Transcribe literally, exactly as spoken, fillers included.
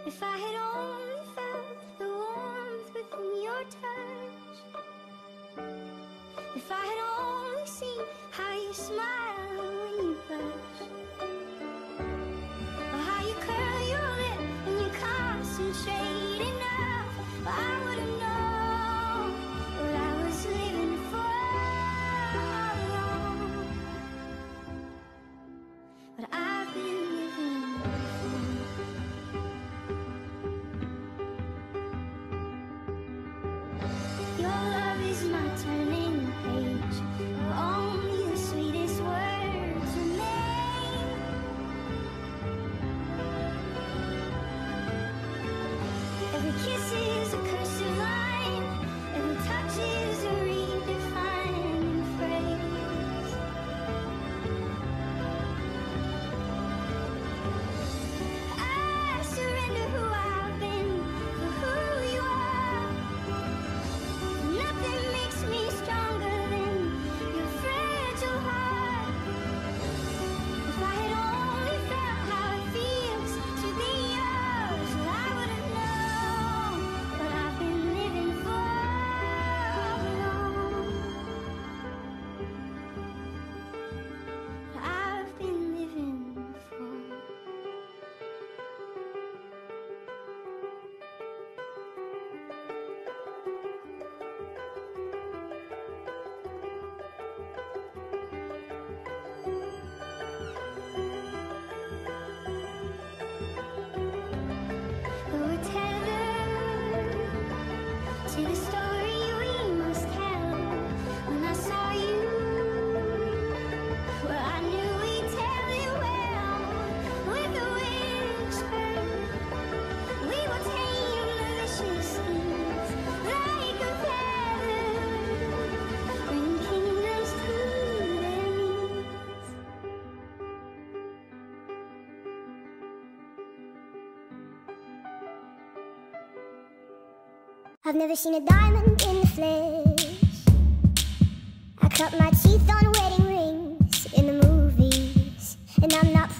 If I had only felt the warmth within your touch, if I had only seen how you smile when you blush, or how you curl your lip and you concentrate enough, I would have known what I was living for all along. But I've been living for. Your love is my turning page, where only the sweetest words remain. Every kiss is a cursive line, every touch is a redefining phrase. I surrender who I've been for who you are. Nothing makes me stronger than your fragile heart. If I had only felt how it feels to be yours, well, I would have known what I've been living for all along. What I've been living for. We're tethered to the story we must tell. When I saw you, well, I knew we'd tell it well. With a whisper, we will tame the vicious things like a feather, bring kingdoms to their knees. I've never seen a diamond in the flesh. I cut my teeth on wedding rings in the movies, and I'm not